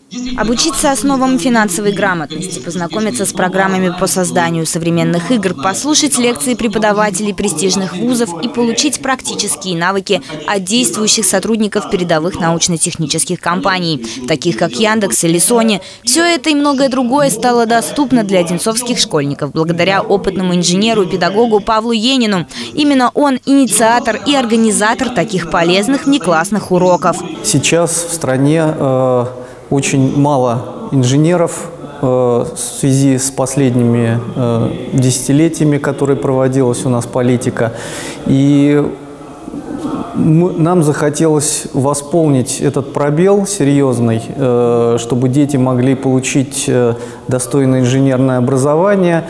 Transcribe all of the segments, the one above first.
Обучиться основам финансовой грамотности, познакомиться с программами по созданию современных игр, послушать лекции преподавателей престижных вузов и получить практические навыки от действующих сотрудников передовых научно-технических компаний, таких как Яндекс или Sony. Все это и многое другое стало доступно для одинцовских школьников благодаря опытному инженеру и педагогу Павлу Енину. Именно он инициатор и организатор таких полезных внеклассных уроков. Сейчас в стране очень мало инженеров в связи с последними десятилетиями, которые проводилась у нас политика. И нам захотелось восполнить этот пробел серьезный, чтобы дети могли получить достойное инженерное образование.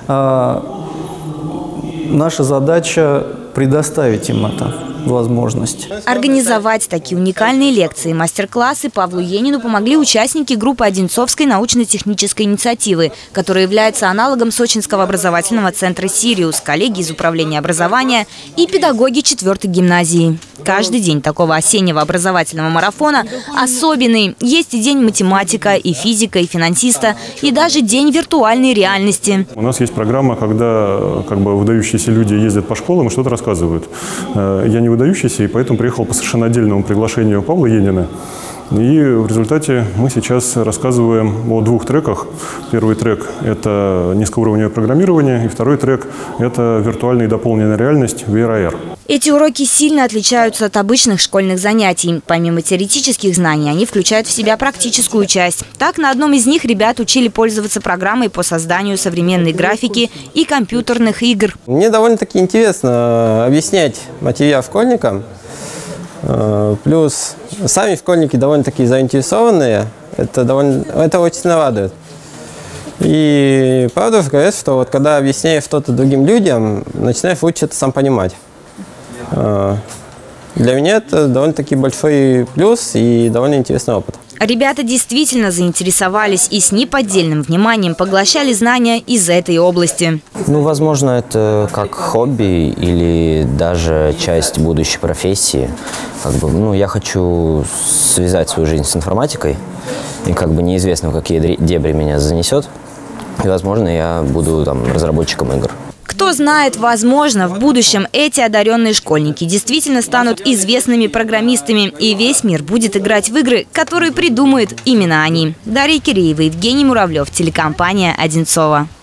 Наша задача предоставить им это. Возможность. Организовать такие уникальные лекции и мастер-классы Павлу Енину помогли участники группы Одинцовской научно-технической инициативы, которая является аналогом сочинского образовательного центра «Сириус», коллеги из управления образования и педагоги 4-й гимназии. Каждый день такого осеннего образовательного марафона особенный. Есть и день математика, и физика, и финансиста, и даже день виртуальной реальности. У нас есть программа, когда выдающиеся люди ездят по школам и что-то рассказывают. Я не выдающийся, и поэтому приехал по совершенно отдельному приглашению Павла Енина. И в результате мы сейчас рассказываем о 2 треках. Первый трек – это низкоуровневое программирование, и второй трек – это виртуальная и дополненная реальность VR/AR. Эти уроки сильно отличаются от обычных школьных занятий. Помимо теоретических знаний, они включают в себя практическую часть. Так, на одном из них ребят учили пользоваться программой по созданию современной графики и компьютерных игр. Мне довольно-таки интересно объяснять материал школьникам. Плюс сами школьники довольно-таки заинтересованные. Это очень радует. И правда говорят, что вот когда объясняешь что-то другим людям, начинаешь лучше это сам понимать. Для меня это довольно-таки большой плюс и довольно интересный опыт. Ребята действительно заинтересовались и с неподдельным вниманием поглощали знания из этой области. Возможно, это как хобби или даже часть будущей профессии. Я хочу связать свою жизнь с информатикой, и неизвестно, в какие дебри меня занесет. И, возможно, я буду разработчиком игр. Кто знает, возможно, в будущем эти одаренные школьники действительно станут известными программистами, и весь мир будет играть в игры, которые придумают именно они. Дарья Киреева, Евгений Муравлев, телекомпания «Одинцово».